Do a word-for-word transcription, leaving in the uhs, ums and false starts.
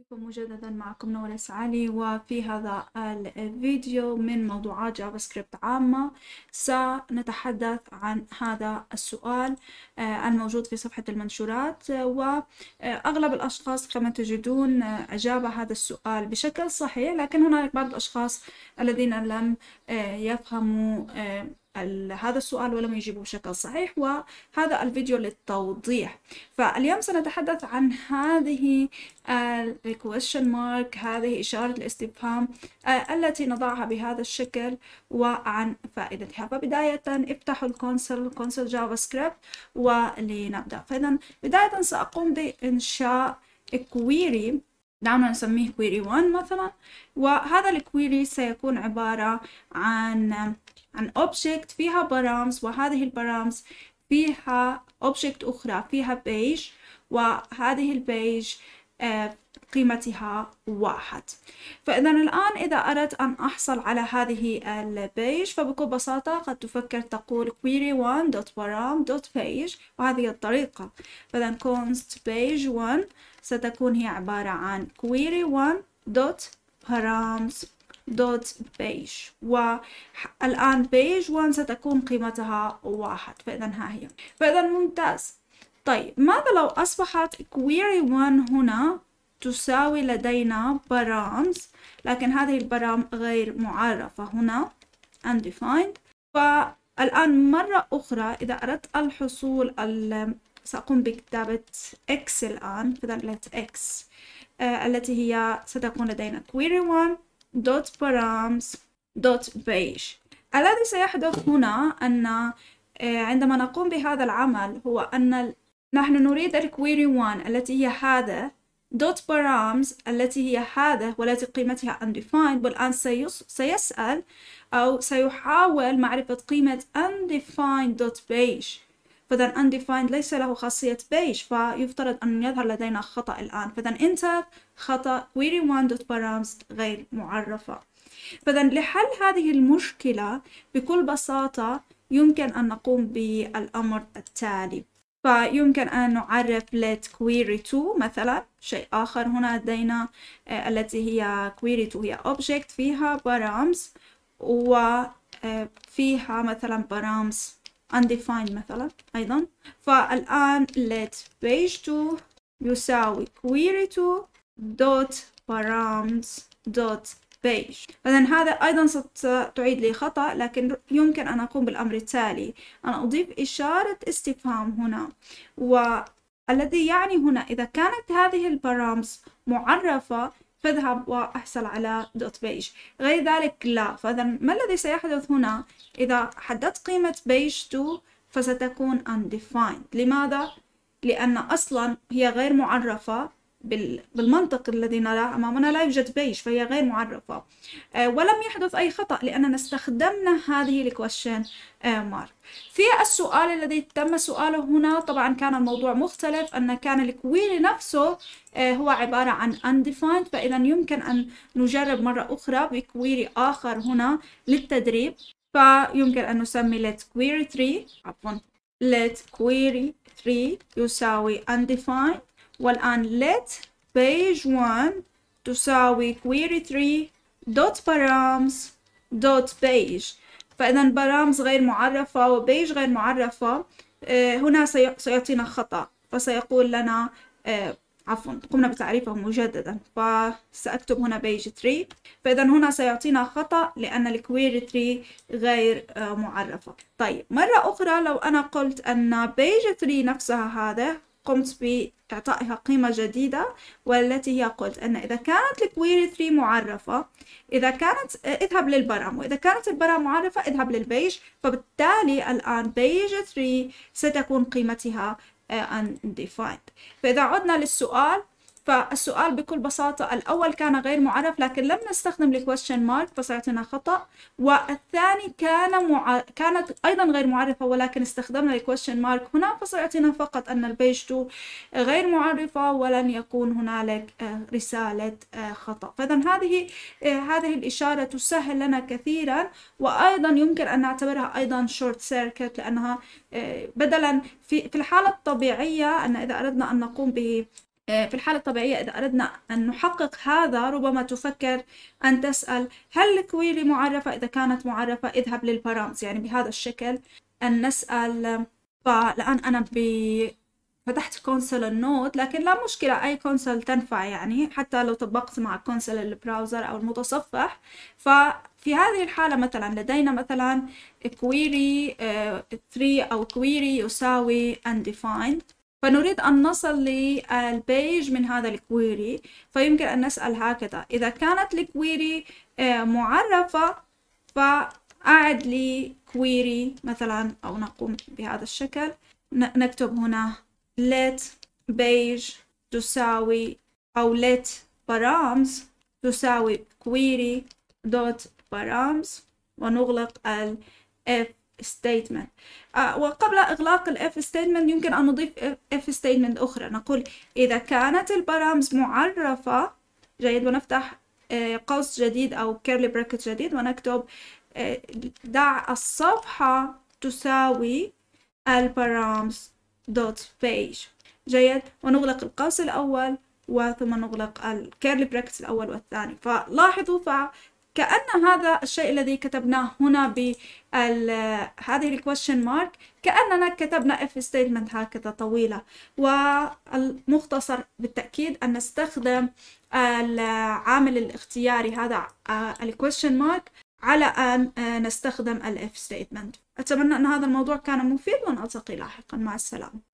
بكم مجددا معكم نورة علي، وفي هذا الفيديو من موضوعات جافا سكريبت عامة سنتحدث عن هذا السؤال الموجود في صفحة المنشورات. وأغلب الأشخاص كما تجدون أجاب هذا السؤال بشكل صحيح، لكن هناك بعض الأشخاص الذين لم يفهموا هذا السؤال ولم يجيبوا بشكل صحيح، وهذا الفيديو للتوضيح. فاليوم سنتحدث عن هذه ال question mark، هذه إشارة الاستفهام التي نضعها بهذا الشكل وعن فائدتها. فبداية افتحوا الكونسول كونسول جافا سكريبت ولنبدأ. فإذا بداية سأقوم بإنشاء query، دعونا نسميه query واحد مثلا، وهذا الكويري سيكون عبارة عن عن object فيها برامز، وهذه البرامز فيها object أخرى فيها page، وهذه البيج قيمتها واحد. فإذا الآن إذا أردت أن أحصل على هذه البيج فبكل بساطة قد تفكر تقول query one dot param dot page، وهذه الطريقة. فإذا const page one ستكون هي عبارة عن query one dot params dot page، والآن page one ستكون قيمتها واحد. فإذا ها هي. فإذا ممتاز. طيب ماذا لو أصبحت query one هنا تساوي لدينا برامز، لكن هذه البرام غير معرفة هنا undefined. فالآن مرة أخرى إذا أردت الحصول ال سأقوم بكتابة x الآن، فإذا x آه التي هي ستكون لدينا query one dot params dot page. الذي سيحدث هنا أن آه عندما نقوم بهذا العمل هو أن نحن نريد الكويري واحد التي هي هذا dot params التي هي هذا والتي قيمتها undefined، والآن سيس سيسأل أو سيحاول معرفة قيمة undefined dot page. فإذا undefined ليس له خاصية page، فيفترض أن يظهر لدينا خطأ الآن. فإذا enter خطأ query one dot params غير معرفة. فإذا لحل هذه المشكلة بكل بساطة يمكن أن نقوم بالأمر التالي. فيمكن أن نعرف let query two مثلا شيء آخر. هنا لدينا آه التي هي query two هي object فيها برامز، وفيها مثلا برامز undefined مثلا أيضا. فالآن let page two يساوي query two dot params dot page. إذن هذا أيضا ستعيد لي خطأ، لكن يمكن أن أقوم بالأمر التالي، أن أضيف إشارة استفهام هنا، والذي يعني هنا إذا كانت هذه البرامز معرفة فاذهب وأحصل على دوت بيج، غير ذلك لا. فإذا ما الذي سيحدث هنا؟ إذا حددت قيمة بيج two فستكون undefined. لماذا؟ لأن أصلا هي غير معرفة بالمنطق الذي نراه أمامنا، لا يوجد بيج فهي غير معرفة. آه ولم يحدث أي خطأ لأننا استخدمنا هذه الكويشن آه مارك. في السؤال الذي تم سؤاله هنا طبعا كان الموضوع مختلف، أن كان الكويري نفسه آه هو عبارة عن undefined. فإذا يمكن أن نجرب مرة أخرى بكويري آخر هنا للتدريب. فيمكن أن نسمي let query three عفوا let query three يساوي undefined، والآن let page one تساوي query three dot params dot page. فإذا برامز غير معرفة وبيج غير معرفة. آه هنا سيعطينا خطأ، فسيقول لنا آه عفوا قمنا بتعريفه مجددا، فسأكتب هنا page three. فإذا هنا سيعطينا خطأ لأن الكويري three غير آه معرفة. طيب مرة أخرى لو أنا قلت أن page three نفسها هذا قمت بإعطائها قيمة جديدة، والتي هي قلت أن إذا كانت الكويري three معرفة إذا كانت اذهب للبرام، وإذا كانت البرام معرفة اذهب للبيج. فبالتالي الآن بيج three ستكون قيمتها undefined. فإذا عدنا للسؤال، فالسؤال بكل بساطة الأول كان غير معرف لكن لم نستخدم الكويشن مارك فسيعطينا خطأ، والثاني كان مع... كانت أيضا غير معرفة ولكن استخدمنا الكويشن مارك هنا فسيعطينا فقط أن البيج two غير معرفة ولن يكون هنالك رسالة خطأ. فإذا هذه هذه الإشارة تسهل لنا كثيرا، وأيضا يمكن أن نعتبرها أيضا شورت سيركت، لأنها بدلا في في الحالة الطبيعية أن إذا أردنا أن نقوم به في الحالة الطبيعية إذا أردنا أن نحقق هذا ربما تفكر أن تسأل هل الكويري معرفة؟ إذا كانت معرفة اذهب للبارامز، يعني بهذا الشكل أن نسأل. فالآن أنا ب فتحت كونسول النوت، لكن لا مشكلة أي كونسول تنفع، يعني حتى لو طبقت مع كونسول البراوزر أو المتصفح. ففي هذه الحالة مثلا لدينا مثلا query ثري أو query يساوي undefined، فنريد أن نصل للبيج من هذا الكويري، فيمكن أن نسأل هكذا: إذا كانت الكويري معرفة فأعد لي كويري مثلا، أو نقوم بهذا الشكل، نكتب هنا let page تساوي أو let params تساوي query dot params، ونغلق ال if statement. آه وقبل إغلاق ال if statement يمكن أن نضيف if statement أخرى، نقول إذا كانت البارامز معرفة، جيد، ونفتح آه قوس جديد أو curly bracket جديد ونكتب آه دع الصفحة تساوي البارامز dot page، جيد، ونغلق القوس الأول وثم نغلق الكيرلي براكتس الأول والثاني. فلاحظوا فكأن هذا الشيء الذي كتبناه هنا بهذه الكويشن مارك كأننا كتبنا if statement هكذا طويلة. والمختصر بالتأكيد أن نستخدم العامل الاختياري هذا الكويشن مارك على أن نستخدم ال if statement. أتمنى أن هذا الموضوع كان مفيد، ونلتقي لاحقا. مع السلامة.